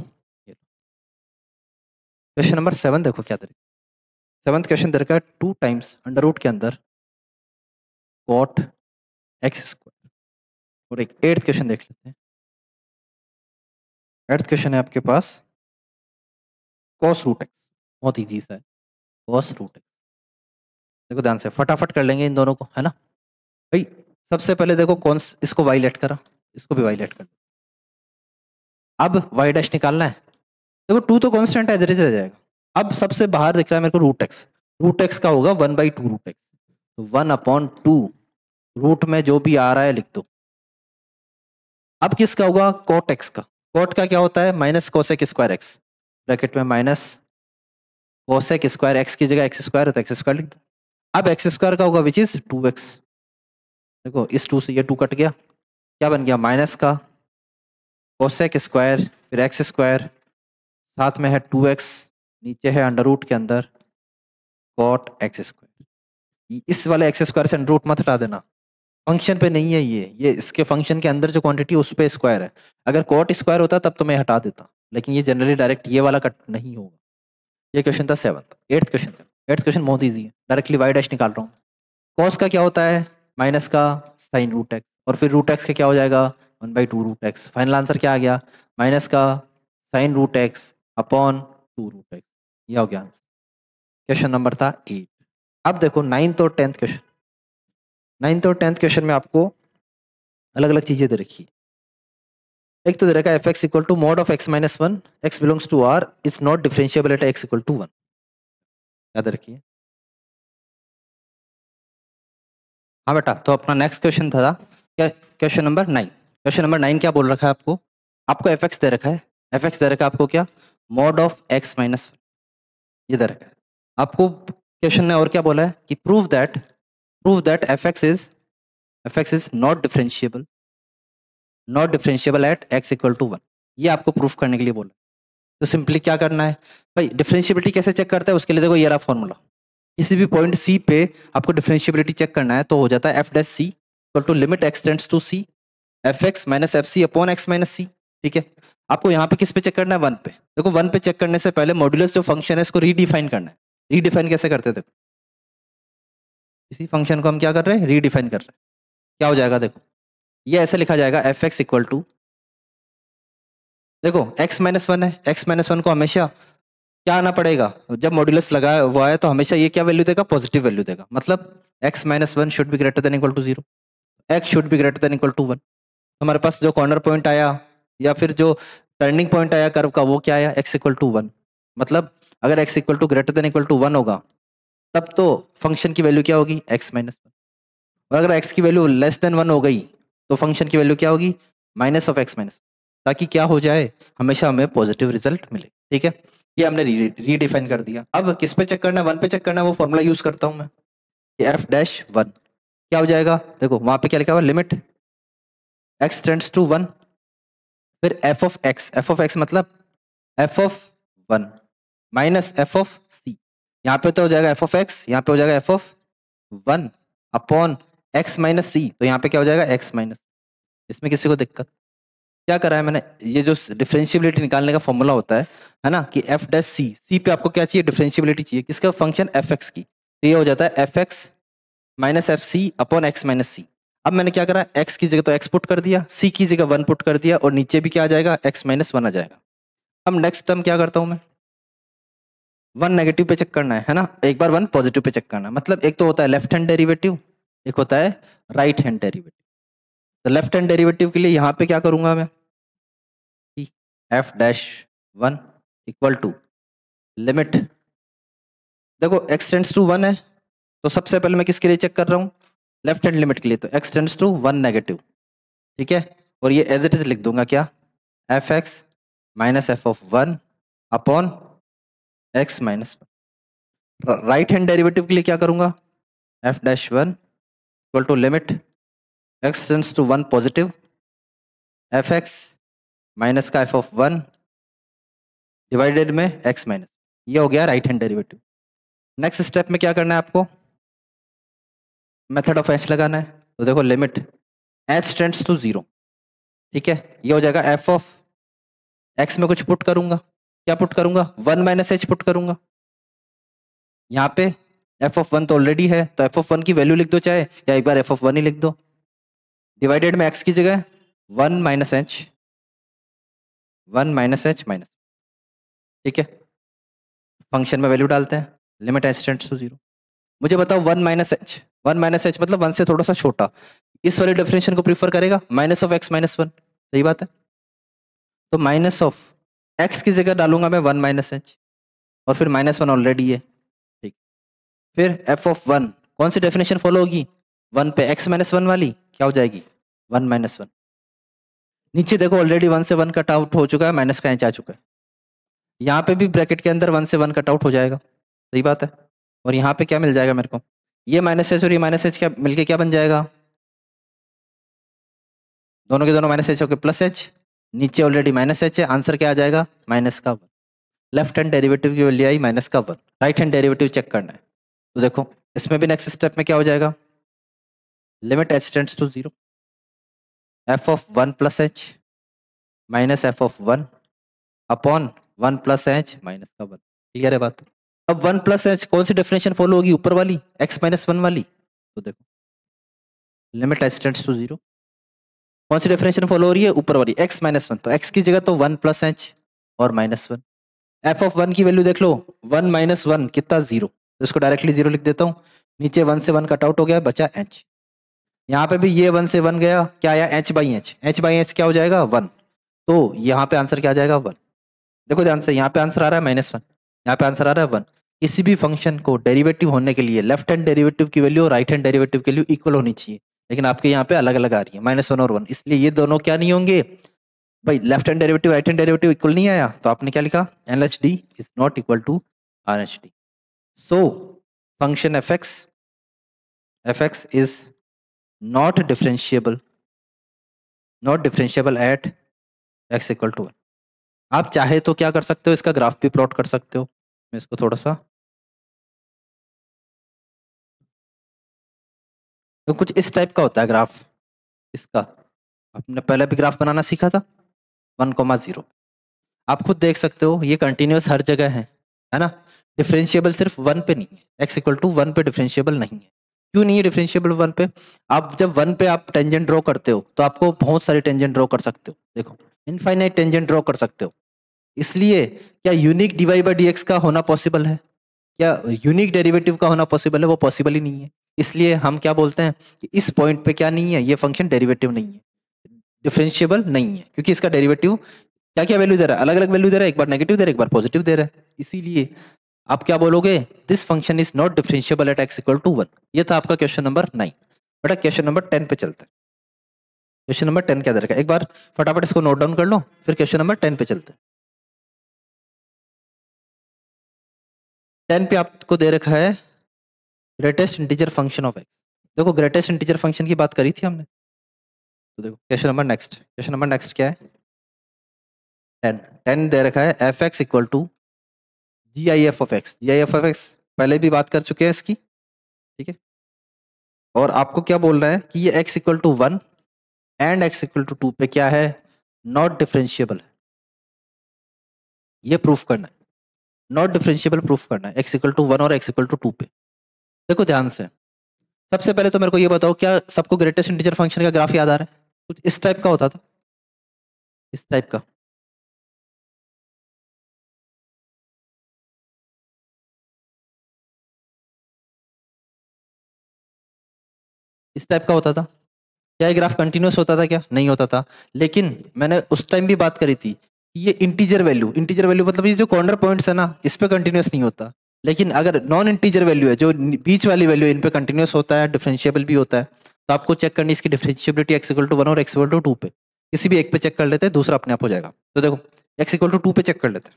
क्वेश्चन नंबर 7 देखो क्या तरीका। 7th क्वेश्चन दे रखा है 2 टाइम्स अंडर रूट के अंदर कॉट एक्स स्क्वायर। और एक 8th क्वेश्चन देख लेते हैं। 8th क्वेश्चन है आपके पास कॉस रूट एक्स। बहुत ईजी सा है, cos रूट एक्स। देखो ध्यान से फटाफट कर लेंगे इन दोनों को, है ना भाई। सबसे पहले देखो कौन इसको वाई लेट करा, इसको भी वाई लेट कर। अब वाई डैश निकालना है। देखो टू तो कांस्टेंट एज इट इज रह जाएगा। अब सबसे बाहर दिख रहा है मेरे को रूट एक्स का होगा 1/2 रूट एक्स, तो 1/2 रूट में जो भी आ रहा है लिख दो। अब किसका होगा, कॉट एक्स का। कॉट का क्या होता है, minus cosec square x, bracket में माइनस कोसेक स्क्वायर एक्स की जगह एक्स स्क्वायर होता है, एक्स स्क्वायर लिख दो। अब एक्स स्क्वायर का होगा विच इज 2x। देखो इस 2 से ये 2 कट गया, क्या बन गया, माइनस का कोसेक स्क्वायर फिर एक्स स्क्वायर, साथ में है 2x, नीचे है अंडर रूट के अंदर कॉट एक्स स्क्वायर। इस वाले एक्स स्क्वायर से अंडर रूट मत हटा देना, फंक्शन पे नहीं है ये इसके फंक्शन के अंदर जो क्वांटिटी उस पे स्क्वायर है। अगर कॉट स्क्वायर होता तब तो मैं हटा देता, लेकिन ये जनरली डायरेक्ट ये वाला कट नहीं होगा। ये क्वेश्चन था 7th। 8th क्वेश्चन था, 8th क्वेश्चन बहुत ईजी है, डायरेक्टली वाई डैश निकाल रहा हूँ। कॉस का क्या होता है, माइनस का साइन रूट एक्स, और फिर रूट एक्स का क्या हो जाएगा 1/2 रूट एक्स। फाइनल आंसर क्या आ गया, माइनस का sine root x upon 2 root x. ये हो गया आंसर। क्वेश्चन नंबर था 8। अब देखो 9th और 10th क्वेश्चन। 9th और 10th क्वेश्चन में आपको अलग अलग चीजें दे रखी है। एक तो दे रखा है F x equal to mod of x minus one x belongs to R is not differentiable at x equal to one. याद रखिए। हाँ बेटा, तो अपना नेक्स्ट क्वेश्चन था क्या, क्वेश्चन नंबर 9। क्वेश्चन नंबर 9 क्या बोल रखा है आपको, आपको एफ एक्स दे रखा है, एफ एक्स दे रखा है आपको क्या, mod of x minus one, ये दे रखा है आपको। क्वेश्चन ने और क्या बोला है कि prove that f x is not differentiable at x equal to one. ये आपको प्रूफ करने के लिए बोला। तो सिंपली क्या करना है भाई, डिफरेंशिएबिलिटी कैसे चेक करता है उसके लिए देखो ये रहा फॉर्मूला। किसी भी पॉइंट सी पे आपको डिफरेंशिएबिलिटी चेक करना है तो हो जाता है f dash c equal to limit x tends to c f x minus f c upon x minus c. ठीक है, आपको यहाँ पे किस पे चेक करना है, वन पे। देखो वन पे चेक करने से पहले मॉड्यूलस जो फंक्शन है इसको रीडिफाइन करना है। रीडिफाइन कैसे करते थे, इसी फंक्शन को हम क्या कर रहे हैं, रीडिफाइन कर रहे हैं। क्या हो जाएगा देखो, ये ऐसे लिखा जाएगा एफ एक्स इक्वल टू, देखो एक्स माइनस वन है, एक्स माइनस वन को हमेशा क्या आना पड़ेगा, जब मॉड्यूलस लगाया हुआ है तो हमेशा ये क्या वैल्यू देगा, पॉजिटिव वैल्यू देगा। मतलब x minus one should be greater than equal to zero, x should be greater than equal to one. हमारे पास जो कॉर्नर पॉइंट आया या फिर जो टर्निंग पॉइंट आया कर्व का वो क्या आया, एक्स इक्वल टू वन। मतलब अगर x equal to greater than equal to one होगा तब तो फंक्शन की वैल्यू क्या होगी, एक्स माइनस वन। और अगर एक्स की वैल्यू लेस देन वन हो गई तो फंक्शन की वैल्यू क्या होगी, माइनस ऑफ एक्स माइनस, ताकि क्या हो जाए, हमेशा हमें पॉजिटिव रिजल्ट मिले। ठीक है, ये हमने रीडिफाइन कर दिया। अब किस पे चेक करना है, वन पे चेक करना है, वो फॉर्मूला यूज करता हूं मैं, एफ डैश वन। क्या हो जाएगा, देखो वहां पे क्या लिखा हुआ, limit x tends to one, फिर एफ ऑफ एक्स मतलब f of one minus F of c. यहाँ पे तो हो जाएगा एफ ऑफ एक्स, यहाँ पे हो जाएगा f of one upon x minus c, तो यहाँ पे क्या हो जाएगा एक्स माइनस। इसमें किसी को दिक्कत, क्या करा है मैंने, ये जो डिफरेंशिएबिलिटी निकालने का फॉर्मूला होता है ना, कि एफ डैश सी, सी पे आपको क्या चाहिए, डिफरेंशिएबिलिटी चाहिए किसका, फंक्शन एफ एक्स की। तो ये हो जाता है F x minus f c upon x minus c. अब मैंने क्या करा, एक्स की जगह तो एक्स पुट कर दिया, सी की जगह वन पुट कर दिया, और नीचे भी क्या आ जाएगा, एक्स माइनस वन आ जाएगा। अब नेक्स्ट टर्म क्या करता हूं मैं, वन नेगेटिव पे चेक करना है ना, एक बार वन पॉजिटिव पे चेक करना है। मतलब एक तो होता है लेफ्ट हैंड डेरिवेटिव, एक होता है राइट हैंड डेरिवेटिव। तो लेफ्ट हैंड डेरिवेटिव के लिए यहाँ पे क्या करूंगा मैं, f dash one equal to limit, देखो एक्स टेंड्स टू वन है, तो सबसे पहले मैं किसके लिए चेक कर रहा हूँ, लेफ्ट हैंड लिमिट के लिए, तो x tends to one negative. ठीक है, और ये एज इट इज लिख दूंगा क्या, F x minus F of one upon x minus one. Right hand derivative के लिए क्या करूंगा, f dash one equal to limit x tends to one positive f x minus का एफ ऑफ वन डिवाइडेड में x minus. ये हो गया राइट हैंड डेरिवेटिव। नेक्स्ट स्टेप में क्या करना है आपको, मेथड ऑफ एच लगाना है। तो देखो limit h tends to zero, ठीक है, ये हो जाएगा एफ ऑफ एक्स में कुछ पुट करूंगा, क्या पुट करूंगा, वन माइनस एच पुट करूंगा। यहाँ पे एफ ऑफ वन तो ऑलरेडी है, तो एफ ऑफ वन की वैल्यू लिख दो चाहे, या एक बार एफ ऑफ वन ही लिख दो, डिवाइडेड में एक्स की जगह one minus h, one minus h minus. ठीक है, फंक्शन में वैल्यू डालते हैं, लिमिट एच टेंड्स टू 0। मुझे बताओ 1 माइनस एच, 1 माइनस एच मतलब 1 से थोड़ा सा छोटा, इस वाले डेफिनेशन को प्रीफर करेगा, माइनस ऑफ एक्स माइनस 1, सही बात है। तो माइनस ऑफ एक्स की जगह डालूंगा मैं 1 माइनस एच, और फिर माइनस 1 ऑलरेडी है, ठीक। फिर एफ ऑफ 1 कौन सी डेफिनेशन फॉलो होगी, 1 पे एक्स माइनस 1 वाली, क्या हो जाएगी 1 माइनस 1। नीचे देखो ऑलरेडी 1 से 1 कट आउट हो चुका है, माइनस का एच आ चुका है, यहाँ पे भी ब्रैकेट के अंदर 1 से 1 कट आउट हो जाएगा, सही बात है। और यहाँ पे क्या मिल जाएगा मेरे को, ये माइनस एच और ये माइनस एच क्या मिलके क्या बन जाएगा, दोनों के दोनों माइनस एच होकर प्लस एच, नीचे ऑलरेडी माइनस एच है, आंसर क्या आ जाएगा माइनस का 1। लेफ्ट हैंड डेरिवेटिव की वैल्यू आई माइनस का 1, राइट हैंड डेरिवेटिव चेक करना है। तो देखो इसमें भी नेक्स्ट स्टेप में क्या हो जाएगा, limit h tends to 0, f of 1 plus H minus F of 1 upon 1 plus H minus का 1, क्लियर है बात। अब 1 प्लस एच कौन सी डेफिनेशन फॉलो होगी, ऊपर वाली एक्स माइनस 1 वाली। तो देखो लिमिट एच टेंड्स टू 0, कौन सी डेफिनेशन फॉलो हो रही है, ऊपर वाली एक्स माइनस 1, तो एक्स की जगह तो 1 प्लस एच और माइनस 1। एफ ऑफ 1 की वैल्यू देख लो, 1 माइनस 1 कितना 0, तो इसको डायरेक्टली 0 लिख देता हूँ, नीचे 1 से 1 कट आउट हो गया, बचा एच। यहाँ पे भी ये 1 से 1 गया, क्या आया h by h, h by h क्या हो जाएगा 1, तो यहाँ पे आंसर क्या आ जाएगा 1। देखो ध्यान से, यहाँ पे आंसर आ रहा है -1, यहाँ पे आंसर आ रहा है 1। किसी भी फंक्शन को डेरिवेटिव होने के लिए लेफ्ट हैंड डेरिवेटिव की वैल्यू और राइट हैंड डेरिवेटिव की वैल्यू इक्वल होनी चाहिए, लेकिन आपके यहाँ पे अलग अलग आ रही है, -1 और 1, इसलिए ये दोनों क्या नहीं होंगे भाई, left hand derivative right hand derivative equal नहीं आया, तो आपने क्या लिखा, LHD is not equal to RHD। So function fx is not differentiable, not differentiable at x equal to 1। आप चाहे तो क्या कर सकते हो, इसका ग्राफ भी प्लॉट कर सकते हो। मैं इसको थोड़ा सा, तो कुछ इस टाइप का होता है ग्राफ इसका, आपने पहले भी ग्राफ बनाना सीखा था 1,0। आप खुद देख सकते हो ये कंटिन्यूअस हर जगह है ना। डिफरेंशिएबल सिर्फ 1 पे नहीं है, x इक्वल टू 1 पे डिफरेंशिएबल नहीं है। क्यों नहीं है डिफरेंशिएबल 1 पे, आप जब 1 पे आप टेंजेंट ड्रॉ करते हो तो आपको बहुत सारे टेंजेंट ड्रॉ कर सकते हो, देखो इनफाइनाइट टेंजेंट ड्रॉ कर सकते हो। इसलिए क्या unique d by D x का होना पॉसिबल है, क्या यूनिक डेरिवेटिव का होना पॉसिबल है, वो पॉसिबल ही नहीं है। इसलिए हम क्या बोलते हैं कि इस पॉइंट पे क्या नहीं है, ये फंक्शन डेरिवेटिव नहीं है, डिफरेंशिएबल नहीं है, क्योंकि इसका डेरिवेटिव क्या क्या वैल्यू दे रहा है, अलग अलग वैल्यू दे रहा है, एक बार नेगेटिव दे रहा है, एक बार पॉजिटिव दे रहा है। इसीलिए आप क्या बोलोगे, this function is not differentiable at x equal to 1। ये था आपका क्वेश्चन नंबर 9। बेटा क्वेश्चन नंबर 10 पे चलते हैं। क्वेश्चन नंबर 10 क्या दे रखा है, एक बार फटाफट इसको नोट डाउन कर लो, फिर क्वेश्चन नंबर 10 पे चलते हैं। 10 पे आपको दे रखा है greatest integer function of x. देखो ग्रेटेस्ट इंटीजर फंक्शन की बात करी थी हमने, तो देखो क्वेश्चन नंबर नेक्स्ट क्या है, 10। 10 दे रखा है F x equal to GIF of x. GIF of x पहले भी बात कर चुके हैं इसकी, ठीक है। और आपको क्या बोल रहा है कि ये x equal to 1 and x equal to 2 पे क्या है, नॉट डिफरेंशिएबल है। ये प्रूफ करना है, नॉट डिफरेंशिएबल प्रूफ करना है, x इक्वल टू 1 और x इक्वल टू 2 पे। देखो ध्यान से, सबसे पहले तो मेरे को ये बताओ, क्या सबको ग्रेटेस्ट इंटीजर फंक्शन का ग्राफ याद आ रहा है, कुछ इस टाइप का होता था, इस टाइप का। इस टाइप का होता था, क्या ये ग्राफ कंटिन्यूअस होता था, क्या नहीं होता था। लेकिन मैंने उस टाइम भी बात करी थी कि ये इंटीजर वैल्यू मतलब ये जो कॉर्नर पॉइंट्स है ना, इस पे कंटिन्यूअस नहीं होता। लेकिन अगर नॉन इंटीजर वैल्यू है, जो बीच वाली वैल्यू इन पे कंटिन्यूअस होता है, डिफरेंशिएबल भी होता है। तो आपको चेक करनी इसकी डिफरेंशिएबिलिटी एक्स इक्वल टू 1 और एक्स इक्वल टू 2 पे, किसी भी एक पे चेक कर लेते हैं, दूसरा अपने आप हो जाएगा। तो देखो एक्स इक्वल टू 2 पे चेक कर लेते हैं,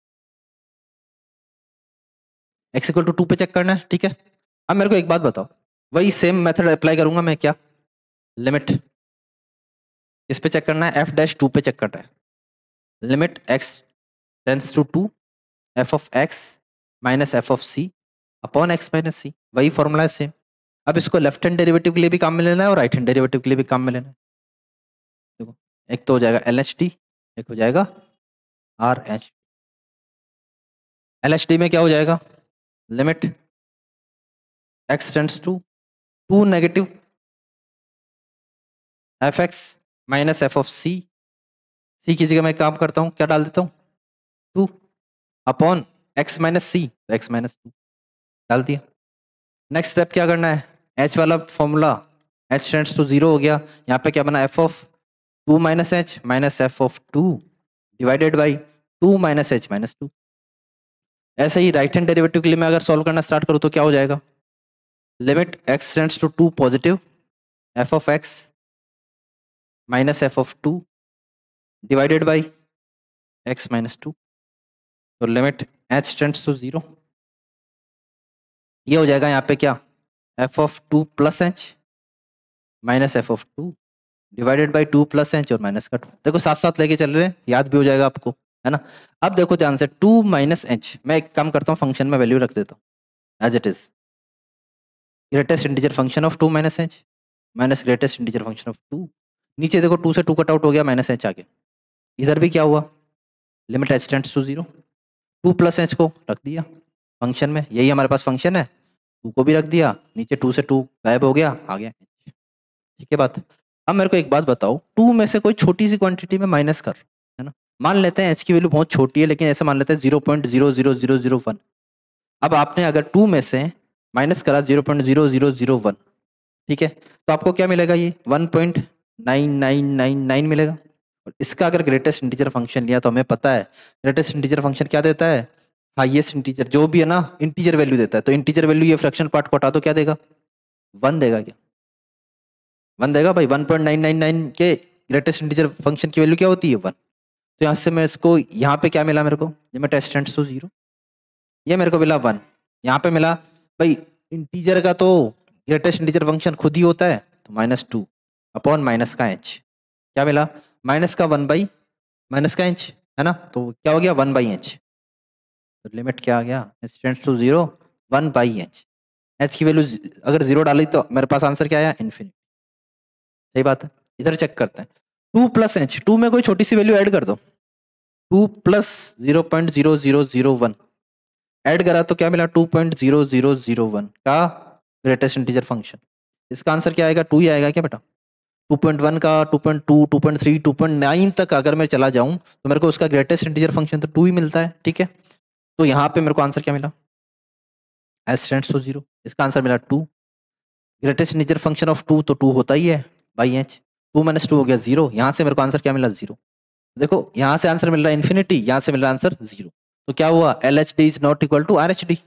एक्स इक्वल टू 2 पे चेक करना है, ठीक है। अब मेरे को एक बात बताओ, वही सेम मेथड अप्लाई करूंगा मैं, क्या लिमिट इस पे चेक करना है, एफ डैश 2 पे चेक करना है, limit x tends to 2 f of x minus F of C upon x minus c, वही फॉर्मूला है सेम। अब इसको लेफ्ट हैंड डेरिवेटिव के लिए भी काम में लेना है और राइट हैंड डेरिवेटिव के लिए भी काम में लेना है। देखो एक तो हो जाएगा LHD, एक हो जाएगा RH। LHD में क्या हो जाएगा, limit x tends to 2 negative f x minus F of c की जगह मैं काम करता हूँ, क्या डाल देता हूँ 2 अपॉन x माइनस सी, तो x माइनस 2 डाल दिया। नेक्स्ट स्टेप क्या करना है, h वाला फॉर्मूला h टेंड्स टू 0 हो गया, यहाँ पे क्या बना f of 2 minus h minus f of 2 divided by 2 minus h minus 2। ऐसे ही राइट हैंड डेरिवेटिव के लिए मैं अगर सॉल्व करना स्टार्ट करूँ तो क्या हो जाएगा, limit x tends to 2 positive f of x minus f of 2 divided by x minus 2, तो लिमिट h टेंड्स टू 0, ये हो जाएगा यहाँ पे क्या, f of 2 plus h minus f of 2 divided by 2 plus h और माइनस का 2। देखो साथ साथ लेके चल रहे हैं, याद भी हो जाएगा आपको, है ना। अब देखो ध्यान से 2 माइनस h, मैं एक काम करता हूँ फंक्शन में वैल्यू रख देता हूँ as it is, greatest integer function of 2 minus h minus greatest integer function of 2। नीचे देखो 2 से 2 कट आउट हो गया, माइनस h आ गया। इधर भी क्या हुआ, limit h tends to 0, 2 plus h को रख दिया फंक्शन में, यही हमारे पास फंक्शन है, 2 को भी रख दिया, नीचे 2 से 2 गायब हो गया, आ गया h। ठीक है बात। अब मेरे को एक बात बताओ, 2 में से कोई छोटी सी क्वांटिटी में माइनस कर, है ना। मान लेते हैं h की वैल्यू बहुत छोटी है, लेकिन ऐसे मान लेते हैं 0.00001। अब आपने अगर 2 में से माइनस करा 0.0001, ठीक है, तो आपको क्या मिलेगा, ये 1.9999 मिलेगा। और इसका अगर ग्रेटेस्ट इंटीजर फंक्शन लिया तो हमें पता है ग्रेटेस्ट इंटीजर फंक्शन क्या देता है, हाईएस्ट इंटीजर जो भी है ना, इंटीजर वैल्यू देता है। तो इंटीजर वैल्यू ये फ्रैक्शन पार्ट को हटा दो, क्या देगा, 1 देगा। क्या 1 देगा भाई, 1.999 के ग्रेटेस्ट इंटीजर फंक्शन की वैल्यू क्या होती है, 1। तो यहाँ से मैं इसको, यहाँ पे क्या मिला मेरे को, लिमिट h टेंड्स टू 0, ये मेरे को मिला 1, यहाँ पे मिला भाई इंटीजर का तो ग्रेटेस्ट इंटीजर फंक्शन खुद ही होता है, तो -2 अपॉन माइनस का h, क्या मिला, माइनस का 1 बाई माइनस का h, है ना। तो क्या हो गया, 1 बाई h, तो लिमिट क्या आ गया, h tends to 0, 1 by h। h की वैल्यू अगर 0 डाली तो मेरे पास आंसर क्या आया, इन्फिनिटी। सही बात है। इधर चेक करते हैं, 2 प्लस h, 2 में कोई छोटी सी वैल्यू ऐड कर दो, 2 प्लस 0.0001 ऐड करा तो क्या मिला, 2.0001 का ग्रेटेस्ट इंटीजर फंक्शन। इसका आंसर क्या आएगा, 2 ही आएगा क्या बेटा। 2.1 का 2.2 2.3 2.9 तक अगर मैं चला जाऊं तो मेरे को उसका ग्रेटेस्ट इंटीजर फंक्शन तो 2 ही मिलता है। ठीक है, तो यहाँ पे मेरे को आंसर क्या मिला, s टेंड्स टू 0, इसका आंसर मिला 2। ग्रेटेस्ट इंटीजर फंक्शन ऑफ 2 तो 2 होता ही है बाई h, 2 माइनस 2 हो गया 0, यहाँ से मेरे को आंसर क्या मिला, 0। देखो यहाँ से आंसर मिल रहा है इन्फिनिटी, यहाँ से मिल रहा है आंसर 0। तो क्या हुआ, LHD is not equal to RHD,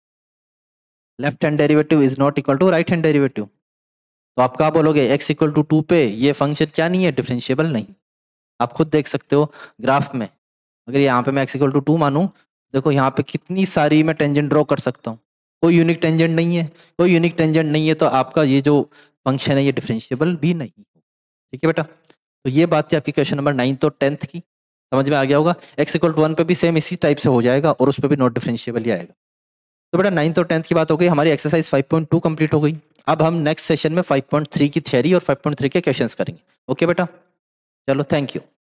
left hand derivative is not equal to right hand derivative. तो आप क्या बोलोगे, x इक्वल टू 2 पे ये फंक्शन क्या नहीं है, डिफरेंशिएबल नहीं। आप खुद देख सकते हो ग्राफ में, अगर यहाँ पे मैं x इक्वल टू 2 मानूं, देखो यहाँ पे कितनी सारी मैं टेंजेंट ड्रॉ कर सकता हूँ, कोई यूनिक टेंजेंट नहीं है, कोई यूनिक टेंजेंट नहीं है, तो आपका ये जो फंक्शन है ये डिफरेंशिएबल भी नहीं। ठीक है बेटा, तो ये बात थी आपकी क्वेश्चन नंबर 9 और 10th की, समझ में आ गया होगा। x इक्वल टू 1 पे भी सेम इसी टाइप से हो जाएगा और उस पर भी नॉट डिफरेंशिएबल ही आएगा। तो बेटा 9th और 10th की बात हो गई, हमारी एक्सरसाइज 5.2 कंप्लीट हो गई। अब हम नेक्स्ट सेशन में 5.3 की थ्योरी और 5.3 के क्वेश्चंस करेंगे। ओके बेटा, चलो थैंक यू।